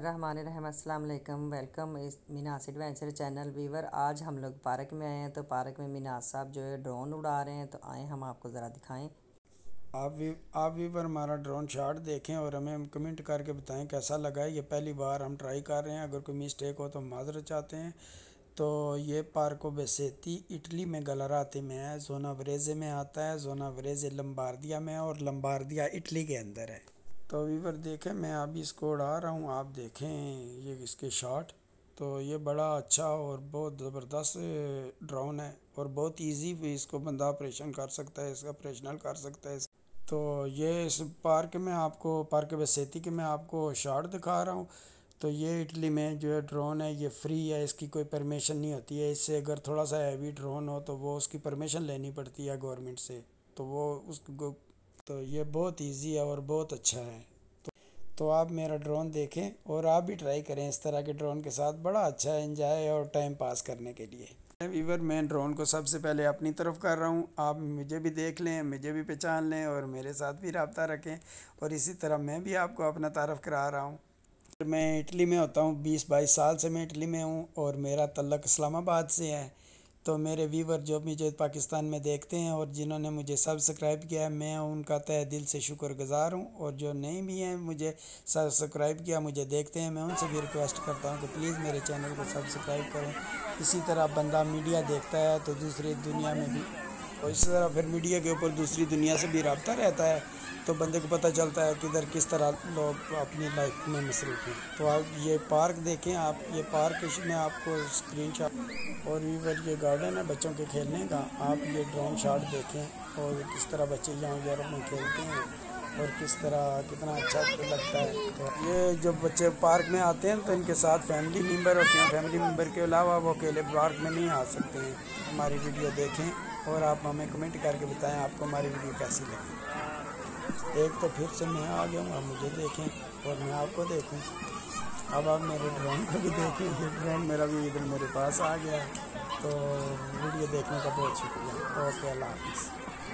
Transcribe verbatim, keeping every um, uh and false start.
बिस्मिल्लाहिर्रहमानिर्रहीम। अस्सलाम वालेकुम। वेलकम इस मिनास एडवेंचर चैनल व्यूवर। आज हम लोग पार्क में आए हैं, तो पार्क में मिनास साहब जो है ड्रोन उड़ा रहे हैं, तो आए हम आपको ज़रा दिखाएं। आप भी आप भी पर हमारा ड्रोन शॉट देखें और हमें कमेंट करके बताएं कैसा लगा है। ये पहली बार हम ट्राई कर रहे हैं, अगर कोई मिस्टेक हो तो माजरत चाहते हैं। तो ये पार्को बेसेती इटली में गलाराते में है, जोना वरेजे में आता है। जोना वरेजे लंबार्दिया में है और लंबार्दिया इटली के अंदर है। तो वीवर देखें, मैं अभी इसको उड़ा रहा हूँ, आप देखें ये इसके शॉट। तो ये बड़ा अच्छा और बहुत ज़बरदस्त ड्रोन है और बहुत इजी भी इसको बंदा ऑपरेशन कर सकता है, इसका ऑपरेशनल कर सकता है। तो ये इस पार्क में आपको पार्क बेसेती के मैं आपको शॉट दिखा रहा हूँ। तो ये इटली में जो है ड्रोन है, ये फ्री है, इसकी कोई परमिशन नहीं होती है। इससे अगर थोड़ा सा हैवी ड्रोन हो तो वो उसकी परमिशन लेनी पड़ती है गवर्नमेंट से, तो वो उसको। तो ये बहुत इजी है और बहुत अच्छा है। तो, तो आप मेरा ड्रोन देखें और आप भी ट्राई करें इस तरह के ड्रोन के साथ, बड़ा अच्छा है एंजॉय और टाइम पास करने के लिए। वीवर मैं ड्रोन को सबसे पहले अपनी तरफ कर रहा हूँ, आप मुझे भी देख लें, मुझे भी पहचान लें और मेरे साथ भी रब्ता रखें। और इसी तरह मैं भी आपको अपना तारफ़ करा रहा हूँ। मैं इटली में होता हूँ, बीस बाईस साल से मैं इटली में हूँ और मेरा तल्लक इस्लामाबाद से है। तो मेरे व्यूवर जो मुझे पाकिस्तान में देखते हैं और जिन्होंने मुझे सब्सक्राइब किया है, मैं उनका तहे दिल से शुक्रगुज़ार हूँ। और जो नहीं भी हैं मुझे सब्सक्राइब किया, मुझे देखते हैं, मैं उनसे भी रिक्वेस्ट करता हूँ कि प्लीज़ मेरे चैनल को सब्सक्राइब करें। इसी तरह बंदा मीडिया देखता है तो दूसरी दुनिया में भी, और इसी तरह फिर मीडिया के ऊपर दूसरी दुनिया से भी रब्ता रहता है, तो बंदे को पता चलता है कि इधर किस तरह लोग अपनी लाइफ में मसरूफ़ हैं। तो आप ये पार्क देखें, आप ये पार्क में आपको स्क्रीन शॉट और वीवर ये गार्डन है बच्चों के खेलने का। आप ये ड्रोन शॉट देखें और किस तरह बच्चे यहाँ यूरोप में खेलते हैं और किस तरह कितना अच्छा लगता है। तो ये जब बच्चे पार्क में आते हैं तो इनके साथ फैमिली मेम्बर होते हैं, फैमिली मेम्बर के अलावा वो अकेले पार्क में नहीं आ सकते हैं। हमारी वीडियो देखें और आप हमें कमेंट करके बताएं आपको हमारी वीडियो कैसी लगी। एक तो फिर से मैं आ गया हूँ, आप मुझे देखें और मैं आपको देखूँ। अब आप मेरे ड्रोन को भी देखें, ये ड्रोन मेरा भी इधर मेरे पास आ गया है। तो वीडियो देखने का बहुत शुक्रिया। ओके, अल्लाह हाफिज़।